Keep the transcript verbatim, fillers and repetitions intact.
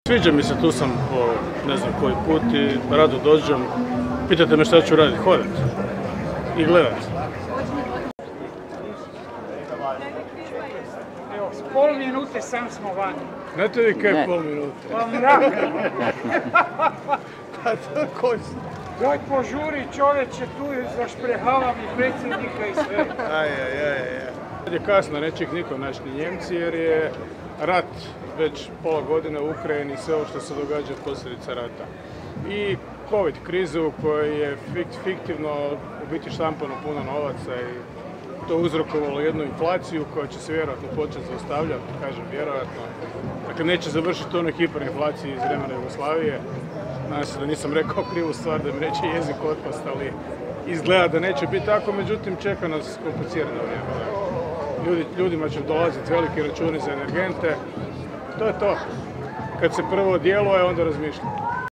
Sviđa mi se, tu sam po ne znam koji put i rado dođem. Pitate me šta ću raditi, hodati i gledati. Evo, s pol minute sam smo vani. Znate vi kaj pol minute? Pa mrak. Pa to koji su? Daj požuri čovječe, tu zašprehavam i predsjednika i sve. Aj, aj, aj, aj. Sad je kasno, neće ih niko naći ni Njemci jer je rat već pola godine u Ukrajini i sve ovo što se događa od posljedica rata. I Covid krizu u kojoj je fiktivno u biti štampano puno novaca i to uzrokovalo jednu inflaciju koja će se vjerojatno početi zaustavljati, kažem vjerojatno. Dakle, neće završiti ono hiperinflaciji iz vremena Jugoslavije. Nadam se da nisam rekao krivu stvar, da mi neće jezik otpast, ali izgleda da neće biti tako, međutim čeka nas komplicirano vrijeme. Ljudi, ljudima će dolaziti veliki računi za energente. To je to. Kad se prvo djeluje, onda razmišljamo.